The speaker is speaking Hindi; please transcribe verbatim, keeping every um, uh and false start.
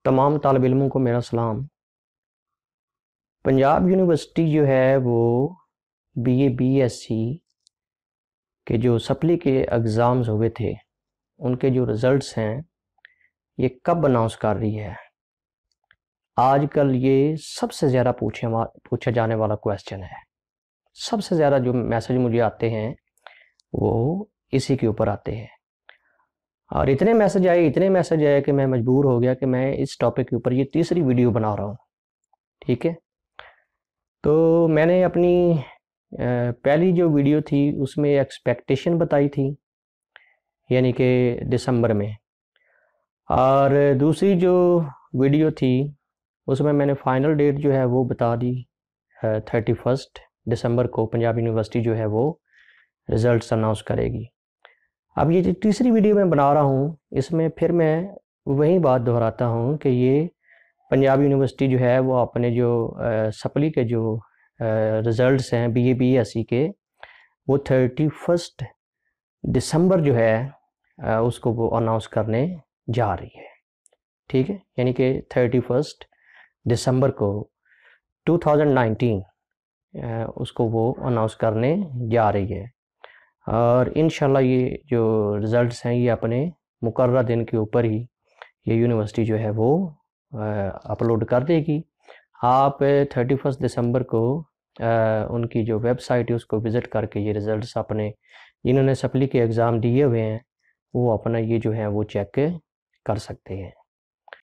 तमाम तालिब इल्मों को मेरा सलाम। पंजाब यूनिवर्सिटी जो है वो बीए बीएससी के जो सप्ली के एग्ज़ाम्स हुए थे उनके जो रिज़ल्ट्स हैं ये कब अनाउंस कर रही है। आजकल ये सबसे ज़्यादा पूछे पूछा जाने वाला क्वेश्चन है। सबसे ज़्यादा जो मैसेज मुझे आते हैं वो इसी के ऊपर आते हैं और इतने मैसेज आए इतने मैसेज आए कि मैं मजबूर हो गया कि मैं इस टॉपिक के ऊपर ये तीसरी वीडियो बना रहा हूँ। ठीक है, तो मैंने अपनी पहली जो वीडियो थी उसमें एक्सपेक्टेशन बताई थी यानी कि दिसंबर में, और दूसरी जो वीडियो थी उसमें मैंने फाइनल डेट जो है वो बता दी थर्टी फर्स्ट दिसंबर को पंजाब यूनिवर्सिटी जो है वो रिज़ल्ट्स अनाउंस करेगी। अब ये जो तीसरी वीडियो मैं बना रहा हूँ इसमें फिर मैं वही बात दोहराता हूँ कि ये पंजाब यूनिवर्सिटी जो है वो अपने जो सप्ली के जो रिज़ल्ट्स हैं B A B S C के वो थर्टी फर्स्ट दिसंबर जो है उसको वो अनाउंस करने जा रही है। ठीक है, यानी कि थर्टी फर्स्ट दिसंबर को टू थाउजेंड नाइनटीन उसको वो अनाउंस करने जा रही है और इंशाल्लाह ये जो रिज़ल्ट्स हैं ये अपने मुकर्रर दिन के ऊपर ही ये यूनिवर्सिटी जो है वो अपलोड कर देगी। आप थर्टी फर्स्ट दिसंबर को आ, उनकी जो वेबसाइट है उसको विज़िट करके ये रिज़ल्ट्स अपने जिन्होंने सप्ली के एग्ज़ाम दिए हुए हैं वो अपना ये जो है वो चेक कर सकते हैं।